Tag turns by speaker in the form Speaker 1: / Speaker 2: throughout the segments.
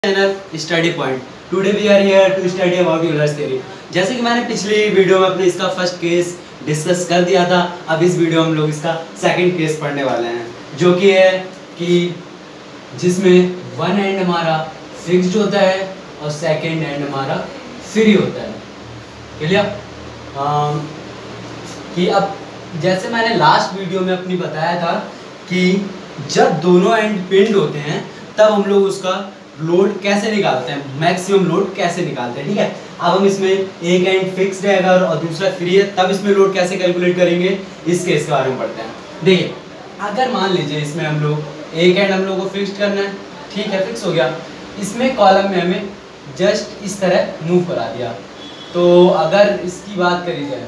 Speaker 1: Channel study point. Today we are here to study about Euler's theory. जैसे कि मैंने पिछली वीडियो में अपने इसका फर्स्ट केस डिस्कस कर दिया था, अब इस वीडियो में हम लोग इसका सेकंड केस पढ़ने वाले हैं, जो कि है कि जिसमें वन एंड हमारा फिक्स्ड होता है और सेकंड एंड हमारा फ्री होता है। क्लियर? कि अब जैसे मैंने लास्ट वीडियो में अपनी बताया था कि जब दोनों एंड पिंड होते हैं तब हम लोग उसका लोड कैसे निकालते हैं, मैक्सिमम लोड कैसे निकालते हैं। ठीक है, अब हम इसमें एक एंड फिक्स्ड है अगर और दूसरा फ्री है, तब इसमें लोड कैसे कैलकुलेट करेंगे, इस केस के बारे में पढ़ते हैं। देखिए, अगर मान लीजिए इसमें हम लोग एक एंड हम लोग को फिक्स्ड करना है, ठीक है, फिक्स हो गया। इसमें कॉलम में हमें जस्ट इस तरह मूव करा दिया, तो अगर इसकी बात करी जाए,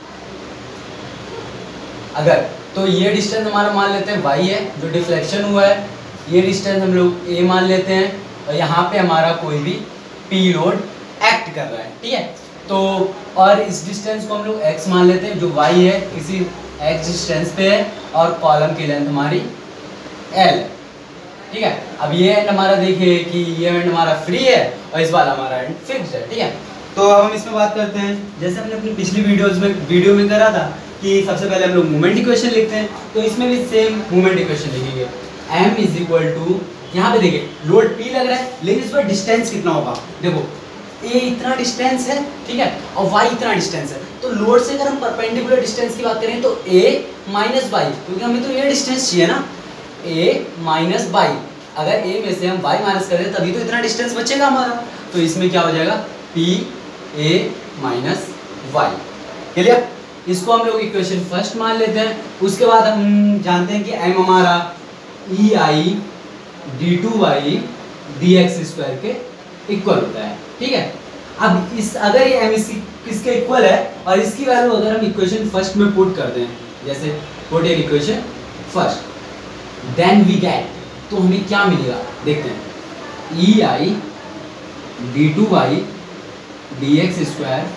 Speaker 1: अगर तो ये डिस्टेंस हमारा मान लेते हैं y है, जो डिफ्लेक्शन हुआ है, ये डिस्टेंस हम लोग a मान लेते हैं, और यहाँ पे हमारा कोई भी p लोड एक्ट कर रहा है। ठीक है, तो और इस डिस्टेंस को हम लोग x मान लेते हैं, जो y है किसी x डिस्टेंस पे है, और कॉलम की लेंथ हमारी l है। ठीक है, अब ये एंड हमारा देखिए कि ये एंड हमारा फ्री है और इस वाला हमारा एंड फिक्स्ड है। ठीक है, तो अब हम इसमें बात करते हैं, जैसे हमने अपनी पिछली वीडियो में करा था कि सबसे पहले हम लोग मोमेंट इक्वेशन लिखते हैं, तो इसमें भी सेम मोमेंट इक्वेशन लिखेंगे। m इज इक्वल टू, यहाँ पे देखिए लोड p लग रहा है, लेकिन इस पर डिस्टेंस कितना होगा, देखो a इतना डिस्टेंस है, ठीक है, और y इतना डिस्टेंस है, तो लोड से अगर हम परपेंडिकुलर डिस्टेंस की बात करें तो a माइनस y, क्योंकि हमें तो ये डिस्टेंस चाहिए ना, a माइनस y, अगर a में से हम y माइनस करें तभी तो इतना डिस्टेंस बचेगा हमारा, तो इसमें क्या हो जाएगा p a minus y। Clear? इसको हम लोग इक्वेशन फर्स्ट मान लेते हैं। उसके बाद हम जानते हैं कि m हमारा E I D two Y D x square के इक्वल होता है। ठीक है, अब इस अगर ये m किसके इक्वल है और इसकी वैल्यू अगर हम इक्वेशन फर्स्ट में पुट कर दें, जैसे put in equation first, then we get, तो हमें क्या मिलेगा देखते हैं, E I D two Y D x square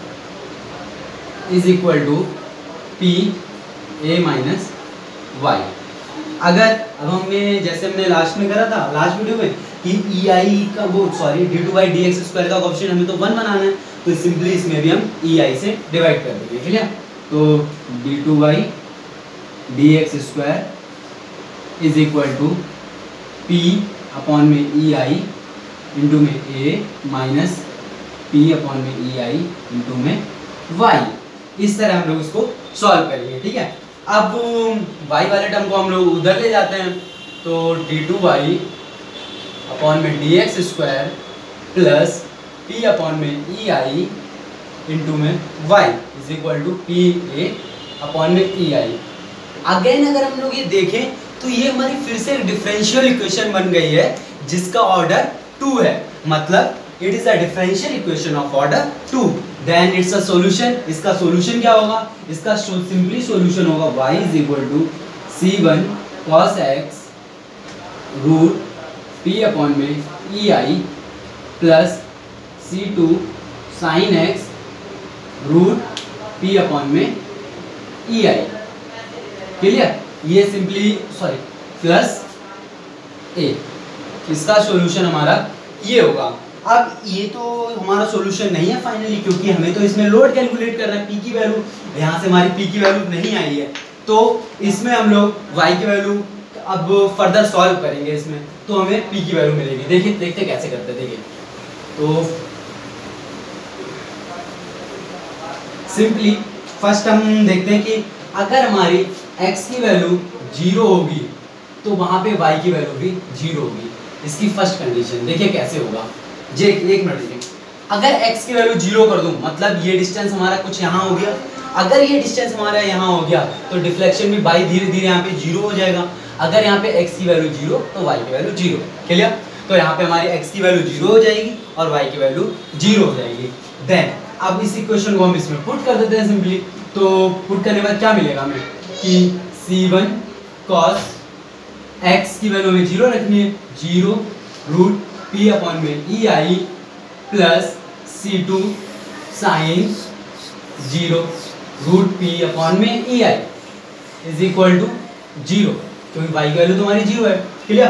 Speaker 1: is equal to P A minus Y. अगर अब हमें जैसे हमने लास्ट में करा था, लास्ट वीडियो में, कि ई आई का वो sorry D two Y D x square का ऑप्शन हमें तो 1 बनाना है, तो सिंपली इसमें भी हम ई आई से डिवाइड कर देंगे। ठीक है, तो D two Y D x square is equal to P upon में ई आई इंटू में ए माइनस पी अपॉन में ई आई इंटू में वाई। इस तरह हम लोग इसको सॉल्व करेंगे। ठीक है, अब y वाले टर्म को हम लोग उधर ले जाते हैं, तो डी टू वाई अपॉन में D x square plus P upon में ई आई इंटू में y is equal to P A upon में ई आई। अगेन अगर हम लोग ये देखें तो ये हमारी फिर से डिफरेंशियल इक्वेशन बन गई है जिसका ऑर्डर 2 है, मतलब it is a differential equation of order 2। Then it's a solution. इसका सॉल्यूशन क्या होगा, इसका सिंपली सॉल्यूशन होगा y is equal to c1 cos x root p upon में E I plus c2 sin x root p upon में E I. Clear? ये simply sorry plus a, इसका solution हमारा ये होगा। अब ये तो हमारा सॉल्यूशन नहीं है फाइनली, क्योंकि हमें तो इसमें लोड कैलकुलेट करना है, p की वैल्यू यहाँ से हमारी p की वैल्यू नहीं आई है, तो इसमें हम लोग y की वैल्यू अब फर्दर सॉल्व करेंगे इसमें, तो हमें p की वैल्यू मिलेगी। देखिए देखते कैसे करते हैं। देखिए, तो सिंपली फर्स्ट हम देखते हैं कि अगर हमारी x की वैल्यू 0 होगी तो वहाँ पे y की वैल्यू भी 0 होगी। इसकी फर्स्ट कंडीशन देखिए कैसे होगा। जे एक मिनट देखिए, अगर x की वैल्यू 0 कर दूं, मतलब ये डिस्टेंस हमारा कुछ यहाँ हो गया, अगर ये डिस्टेंस हमारा यहाँ हो गया तो डिफ्लेक्शन भी बाई धीरे धीरे यहाँ पे 0 हो जाएगा। अगर यहाँ पे x की वैल्यू 0 तो y की वैल्यू 0। क्लियर? तो यहाँ पे हमारी x की वैल्यू 0 हो जाएगी और y की वैल्यू 0 हो जाएगी। देन अब इस इक्वेशन को हम इसमें पुट कर देते हैं सिंपली, तो पुट करने के बाद क्या मिलेगा हमें कि c1 cos x की वैल्यू हमें 0 रखनी है, 0 रूट p अपॉन में E I plus c2 sine 0 root p upon में E I is equal to 0, क्योंकि y की वैल्यू तो हमारी 0 है। क्लियर?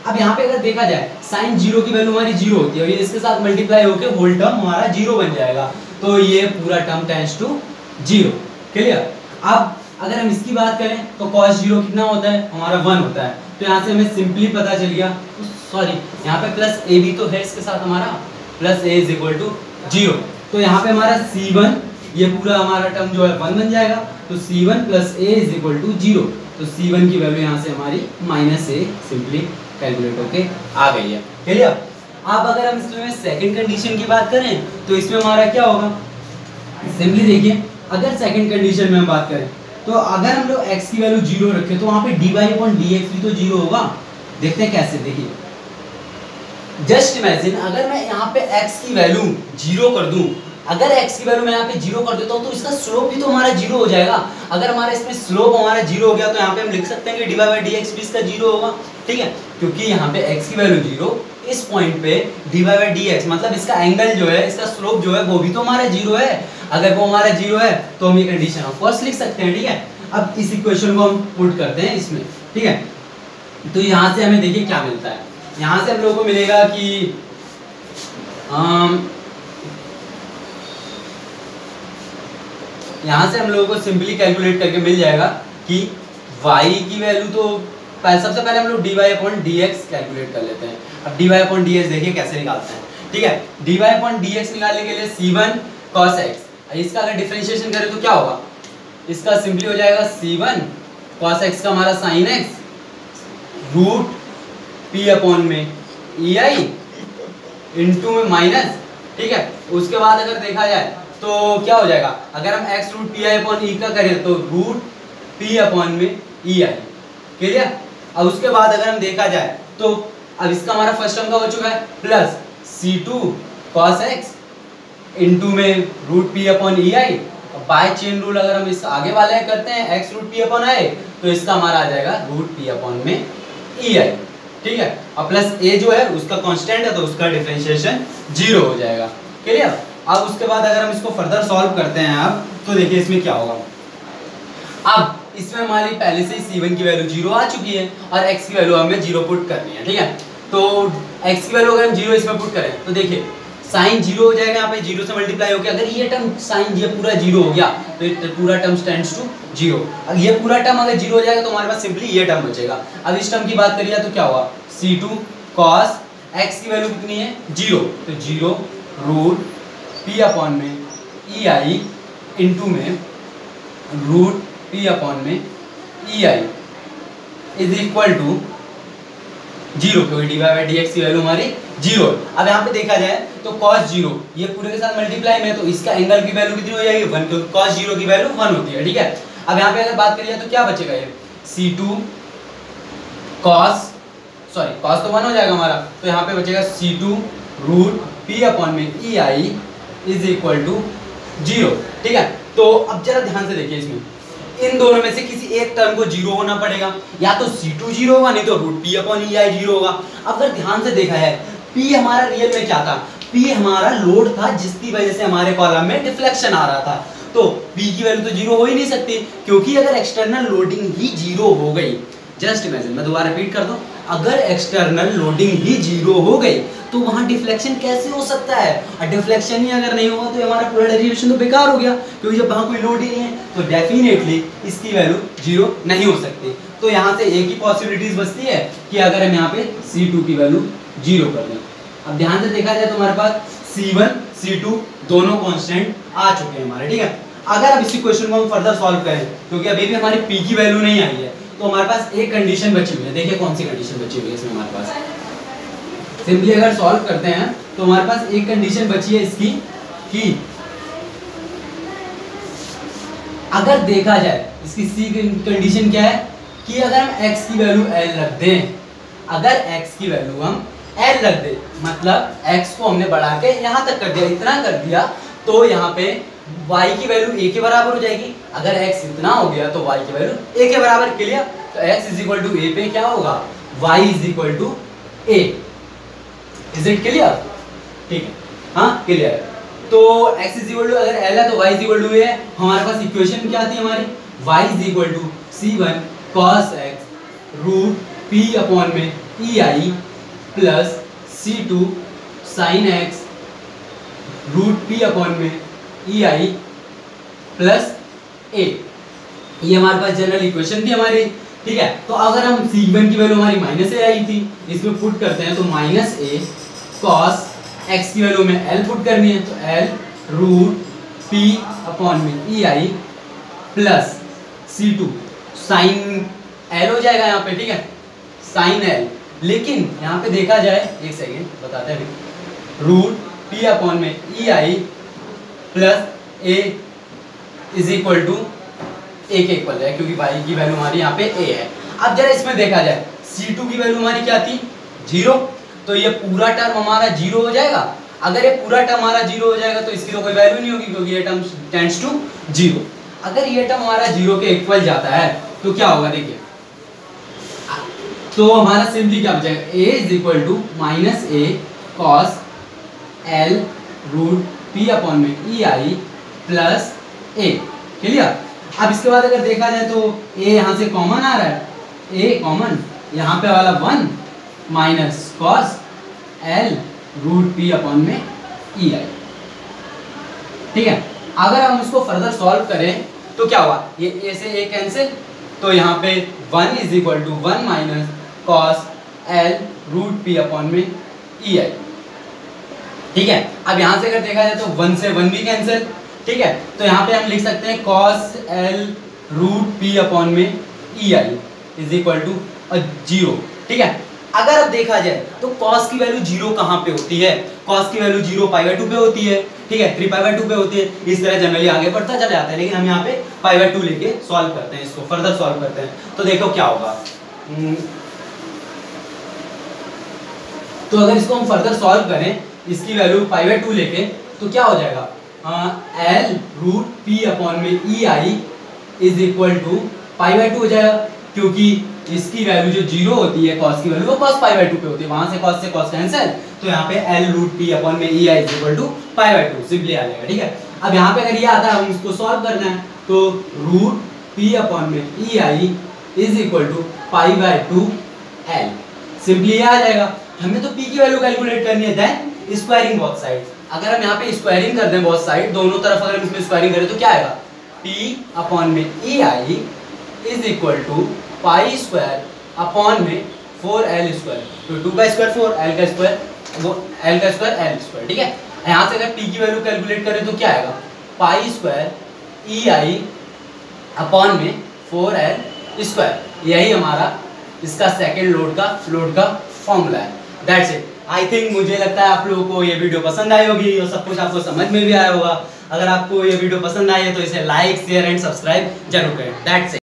Speaker 1: अब यहाँ पे अगर देखा जाए साइन जीरो की वैल्यू हमारी जीरो होती है और ये इसके साथ मल्टीप्लाई होकर होल टर्म हमारा जीरो बन जाएगा, तो ये पूरा term tends to zero. Clear? अब अगर हम इसकी बात करें तो cos जीरो कितना होता है हमारा 1 होता है, तो यहाँ से हमें सिंपली पता चल गया, सॉरी यहाँ पे प्लस ए भी तो है इसके साथ हमारा, plus A is equal to zero, तो यहाँ पे हमारा C1 ये पूरा हमारा टर्म जो है 1 बन जाएगा, तो C1 plus A is equal to zero, तो C1 की वैल्यू यहाँ से हमारी माइनस ए सिंपली कैलकुलेट होके आ गई है। क्लियर? अब अगर हम इसमें सेकंड कंडीशन की बात करें तो इसमें हमारा क्या होगा, सिंपली देखिए अगर सेकंड कंडीशन में हम बात करें तो अगर हम लोग x की वैल्यू जीरो रखें तो वहाँ पे dy/dx भी तो जीरो होगा। देखते हैं कैसे, देखिए जस्ट इमेजिन अगर मैं यहाँ पे x की वैल्यू जीरो कर दूं, अगर x की वैल्यू मैं यहाँ पे जीरो कर देता हूँ तो इसका स्लोप भी तो हमारा जीरो हो जाएगा। अगर हमारा इसमें स्लोप हमारा जीरो हो गया तो यहाँ पे हम लिख सकते हैं कि dy/dx भी इसका जीरो होगा। ठीक है, क्योंकि यहाँ पे x की वैल्यू जीरो, इस पॉइंट पे dy/dx मतलब इसका एंगल जो है, इसका स्लोप जो है वो भी तो हमारा जीरो है। अगर वो हमारा जीरो है तो हम ये कंडीशन ऑफ कोर्स लिख सकते हैं। ठीक है, अब इस इक्वेशन को हम पुट करते हैं इसमें। ठीक है, तो यहाँ से हमें देखिए क्या मिलता है, यहाँ से हम लोगों को मिलेगा कि यहाँ से हम लोगों को सिंपली कैलकुलेट करके मिल जाएगा कि y की वैल्यू तो सबसे पहले हम लोग dy/dx कैलकुलेट कर लेते हैं। अब dy/dx देखिए कैसे निकालते हैं। ठीक है, dy/dx निकालने के लिए C1 cos x, इसका अगर डिफरेंशिएशन करें तो क्या होगा, इसका सिंपली हो जाएगा C1 cos x का हमारा sin x root p upon में ei इंटू में माइनस। ठीक है, उसके बाद अगर देखा जाए तो क्या हो जाएगा, अगर हम x root P I upon E का करें तो रूट p अपॉन में ई आई। क्लियर? अब उसके बाद अगर हम देखा जाए तो अब इसका हमारा फर्स्ट टर्म का हो चुका है plus C2 cos x into में root p upon E I. By chain rule अगर हम इस आगे वाले करते हैं x root p upon I, तो इसका हमारा आ जाएगा रूट p अपॉन में ई आई। ठीक है, और प्लस a जो है उसका कांस्टेंट है तो उसका डिफरेंशिएशन जीरो हो जाएगा। क्लियर? अब उसके बाद अगर हम इसको फर्दर सॉल्व करते हैं आप तो देखिए इसमें क्या होगा। अब इसमें हमारी पहले से ही C1 की वैल्यू जीरो आ चुकी है और x की वैल्यू हमें जीरो पुट करनी है। ठीक है, तो x की वैल्यू अगर हम जीरो इसमें पुट करें तो देखिए साइन जीरो हो जाएगा, यहाँ पे जीरो से मल्टीप्लाई हो गया। अगर ये टर्म साइन ये पूरा जीरो हो गया तो ये पूरा टर्म टेंड्स टू जीरो। अब ये पूरा टर्म अगर जीरो हो जाएगा तो हमारे पास सिंपली ये टर्म बचेगा। अब इस टर्म की बात करिए तो क्या हुआ, C2 cos x की वैल्यू कितनी है जीरो, तो जीरो रूट p अपॉन में ई आई इंटू में रूट p अपॉन में E I is equal to zero, क्योंकि dy/dx की वैल्यू हमारी जीरो। अब यहाँ पे देखा जाए तो cos जीरो ये पूरे के साथ मल्टीप्लाई में, तो इसका एंगल की वैल्यू कितनी हो जाएगी 1, क्योंकि cos जीरो की वैल्यू 1 होती है। ठीक है, अब यहाँ पे अगर बात करिए तो क्या बचेगा, ये C2 cos तो 1 हो जाएगा हमारा, तो यहाँ पे बचेगा C2 रूट p अपॉन में E I is equal to zero. ठीक है, तो अब जरा ध्यान से देखिए इसमें इन दोनों में से किसी एक टर्म को जीरो होना पड़ेगा, या तो C2 जीरो होगा नहीं तो root p upon E I zero होगा। अब अगर ध्यान से देखा है p हमारा रियल में क्या था, p हमारा लोड था जिसकी वजह से हमारे कॉलम में डिफ्लेक्शन आ रहा था, तो p की वैल्यू तो जीरो हो ही नहीं सकती, क्योंकि अगर एक्सटर्नल लोडिंग ही जीरो हो गई, जस्ट इमेजिन मैं दोबारा रिपीट कर दूं, अगर एक्सटर्नल लोडिंग ही जीरो हो गई तो वहां डिफ्लेक्शन कैसे हो सकता है, और डिफ्लेक्शन ही अगर नहीं होगा तो हमारा पूरा डेरिवेशन तो बेकार हो गया, क्योंकि जब वहां कोई लोड ही नहीं है तो डेफिनेटली इसकी वैल्यू जीरो नहीं हो सकती। तो यहाँ से एक ही पॉसिबिलिटीज बचती है कि अगर हम यहाँ पे C2 की वैल्यू जीरो कर दें। अब ध्यान से देखा जाए तो हमारे पास C1 C2 दोनों कांस्टेंट आ चुके हैं हमारे। ठीक है, अगर अब इसी क्वेश्चन को हम फर्दर सॉल्व करें, क्योंकि अभी भी हमारी p की वैल्यू नहीं आई है, तो हमारे पास एक कंडीशन बची हुई है। देखिए कौन सी कंडीशन बची हुई है इसमें हमारे पास, सिंपली अगर सॉल्व करते हैं तो हमारे पास एक कंडीशन बची है इसकी कि अगर देखा जाए इसकी सी कंडीशन क्या है कि अगर हम x की वैल्यू l रख दें, अगर x की वैल्यू हम l रख दें, मतलब x को हमने बढ़ा के यहाँ तक कर दिया, इतना कर दिया, तो यहाँ पे y की वैल्यू a के बराबर हो जाएगी। अगर x इतना हो गया तो y की वैल्यू a के बराबर। क्लियर? तो x is equal to a पे क्या होगा, y is equal to a। Is it clear? ठीक है, हाँ क्लियर। तो x इज इक्वल टू अगर l है तो y is equal to a है। हमारे पास इक्वेशन क्या आती है हमारी, y is equal to C1 cos x root p upon में e i plus C2 sine X root P upon में ई आई प्लस ए। ये हमारे पास जनरल इक्वेशन थी हमारी, ठीक है। तो अगर हम C1 की वैल्यू हमारी माइनस ए आई थी, इसमें पुट करते हैं तो माइनस ए कॉस एक्स की वैल्यू में एल पुट करनी है, तो एल रूट पी अपॉन में E I plus C2 sine L हो जाएगा यहाँ पे, ठीक है, साइन एल। लेकिन यहाँ पे देखा जाए, एक सेकेंड बताते हैं, रूट पी अपॉन में E I plus A is equal to A के इक्वल है, क्योंकि y की वैल्यू हमारी यहाँ पे a है। अब जरा इसमें देखा जाए, C2 की वैल्यू हमारी क्या थी 0, तो ये पूरा टर्म हमारा 0 हो जाएगा। अगर ये पूरा टर्म हमारा 0 हो जाएगा तो इसकी तो कोई वैल्यू नहीं होगी, क्योंकि ये टर्म टेंड्स टू 0। अगर ये टर्म हमारा 0 के इक्वल जाता है तो क्या होगा, देखिए, तो हमारा सिंपली क्या बचेगा, a is equal to minus A cos L root P upon में E I plus A. Clear. अब इसके बाद अगर देखा जाए तो a यहाँ से कॉमन आ रहा है, a कॉमन, यहाँ पे वाला 1 minus cos l root p upon में ई आई, ठीक है। अगर हम इसको फर्दर सॉल्व करें तो क्या हुआ, ये a से a कैंसिल, तो यहाँ पे 1 is equal to 1 minus cos l root p upon में ई आई, ठीक है। अब यहाँ से अगर देखा जाए तो 1 से 1 भी कैंसिल, ठीक है। तो यहाँ पे हम लिख सकते हैं cos l root p upon में E I is equal to 0, ठीक है। अगर अब देखा जाए तो cos की वैल्यू 0 कहाँ पे होती है, cos की वैल्यू 0 π/2 पे होती है, ठीक है, 3 π/2 पे होती है। इस तरह जनरली आगे बढ़ता चला जाता है, लेकिन हम यहाँ पे π/2 लेके सॉल्व करते हैं, इसको फर्दर सॉल्व करते हैं। तो देखो क्या होगा, तो अगर इसको हम फर्दर सॉल्व करें, इसकी वैल्यू π/2 लेके, तो क्या हो जाएगा, l रूट p अपॉन में E I is equal to π/2 हो जाएगा, क्योंकि इसकी वैल्यू जो 0 होती है cos की वैल्यू, वो cos π/2 पे होती है, वहां से cos कैंसिल, तो यहाँ पे l रूट p अपॉन में E I is equal to π/2 simply आ जाएगा, ठीक है। अब यहाँ पे अगर ये आता है, हम इसको सॉल्व करना है, तो रूट p अपॉन में E I is equal to π/2 l, simply ये आ जाएगा। हमें तो p की वैल्यू कैलकुलेट करनी है, देन स्क्वायरिंग बोथ साइड। अगर हम यहाँ पे स्क्वायरिंग कर दें बोथ साइड, दोनों तरफ अगर हम इसमें स्क्वायरिंग करें तो क्या आएगा, p अपॉन में E I is equal to pi square upon में 4l स्क्वायर, तो 2 का स्क्वायर 4, l का स्क्वायर वो l का स्क्वायर l स्क्वायर, ठीक है। यहाँ से अगर p की वैल्यू कैलकुलेट करें तो क्या आएगा, पाई स्क्वायर ई आई अपॉन में 4l स्क्वायर। यही हमारा इसका सेकेंड लोड का फॉर्मूला है। That's it. आई थिंक, मुझे लगता है आप लोगों को ये वीडियो पसंद आई होगी और सब कुछ आपको समझ में भी आया होगा। अगर आपको ये वीडियो पसंद आई है तो इसे लाइक शेयर एंड सब्सक्राइब जरूर करें। That's it.